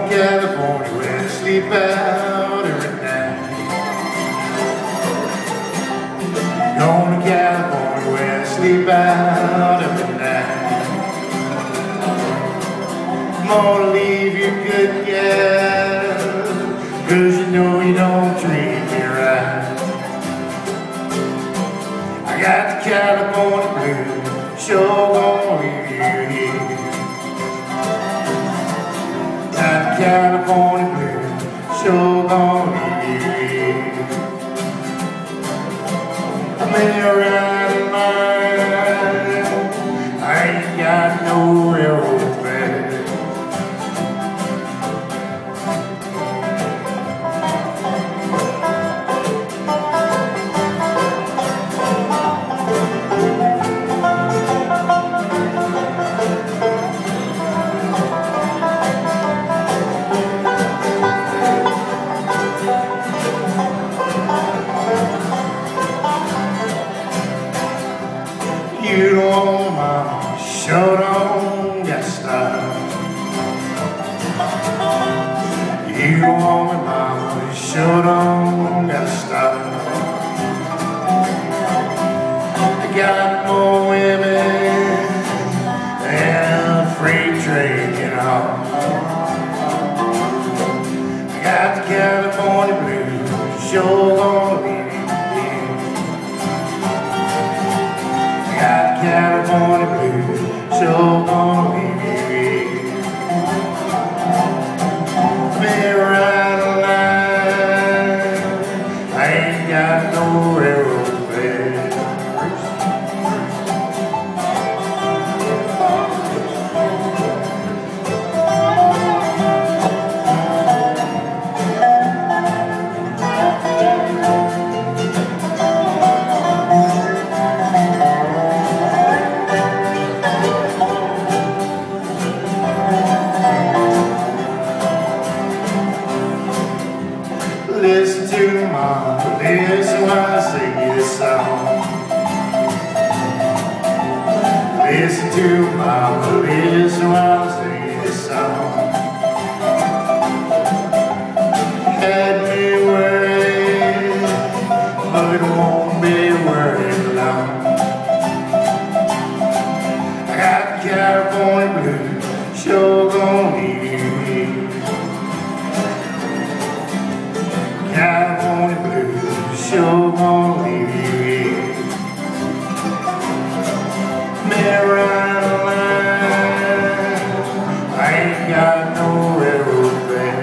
California where I sleep out every night. Going to California where I sleep out every night. I'm gonna leave you good, gal, 'cause you know you don't treat me right. I got the California blues, sure gonna leave you here. Got the California blues, sure gonna leave you here. I'm in a riding line, I ain't got no railroad fare. You don't want mama, sure don't got style. You don't want mama, sure don't got style. I got more women than a freight train, you know. I got the California blues, sure gonna be California blues, sure gonna leave you here. Been right a line, I ain't got no railroad fare. Listen to mama, listen when I sing this song. Listen to mama, listen when I sing this song. Had me worried, but it won't be worried long. I got the California blues, sure gonna leave you here. California blues, sure gonna leave you here. Been right a line, I ain't got no railroad fare.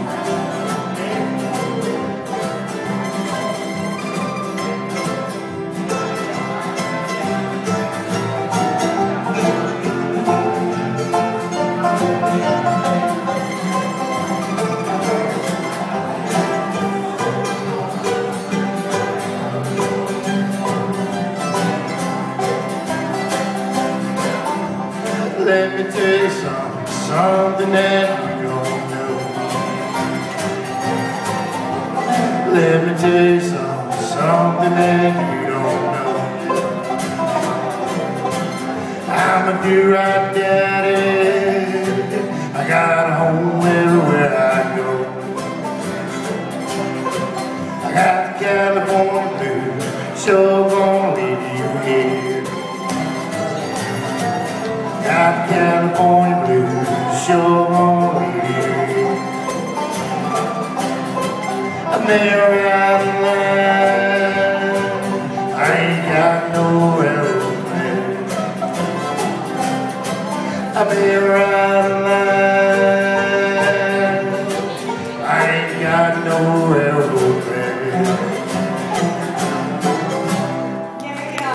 Let me tell you something that you don't know. Let me tell you something that you don't know. I'm a do-right daddy, I got a home everywhere I go. I got the California blues, sure gonna leave you here. Got California blues, sure gonna leave you here. I'm there right in line, I ain't got no railroad fare. I'm there right